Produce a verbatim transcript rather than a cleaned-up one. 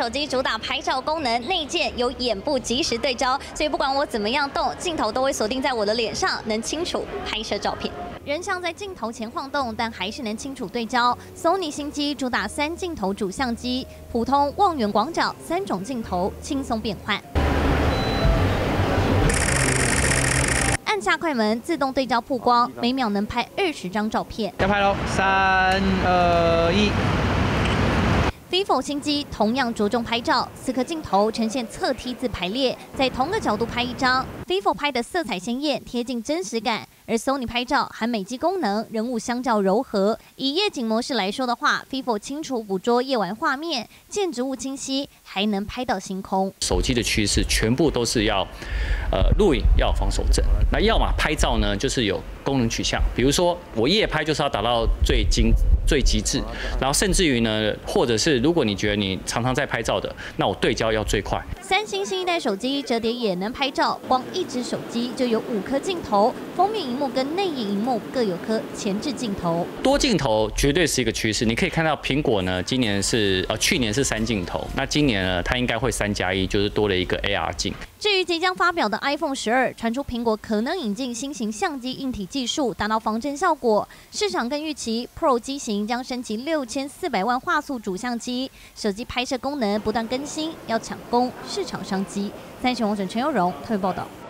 手机主打拍照功能，内建有眼部即时对焦，所以不管我怎么样动，镜头都会锁定在我的脸上，能清楚拍摄照片。人像在镜头前晃动，但还是能清楚对焦。Sony 新机主打三镜头主相机，普通、望远、广角三种镜头轻松变换。按下快门，自动对焦曝光，每秒能拍二十张照片。 要拍喽，三二一。 vivo 新机同样着重拍照，四颗镜头呈现侧 T 字排列，在同个角度拍一张。vivo 拍的色彩鲜艳，贴近真实感，而 Sony 拍照含美肌功能，人物相较柔和。以夜景模式来说的话 ，vivo 清楚捕捉夜晚画面，建筑物清晰，还能拍到星空。 手机的趋势全部都是要，呃，录影要有防手震，那要么拍照呢，就是有功能取向，比如说我夜拍就是要达到最精。最极致，然后甚至于呢，或者是如果你觉得你常常在拍照的，那我对焦要最快。 三星新一代手机折叠也能拍照，光一只手机就有五颗镜头，封面荧幕跟内页荧幕各有颗前置镜头。 多镜头绝对是一个趋势，你可以看到苹果呢，今年是呃去年是三镜头，那今年呢它应该会三加一，就是多了一个 A R 镜。 至于即将发表的 iPhone 十二，传出苹果可能引进新型相机硬体技术，达到防震效果。市场更预期 Pro 机型将升级六千四百万画素主相机，手机拍摄功能不断更新，要抢攻市场商机。三雄网沈陈佑荣特别报道。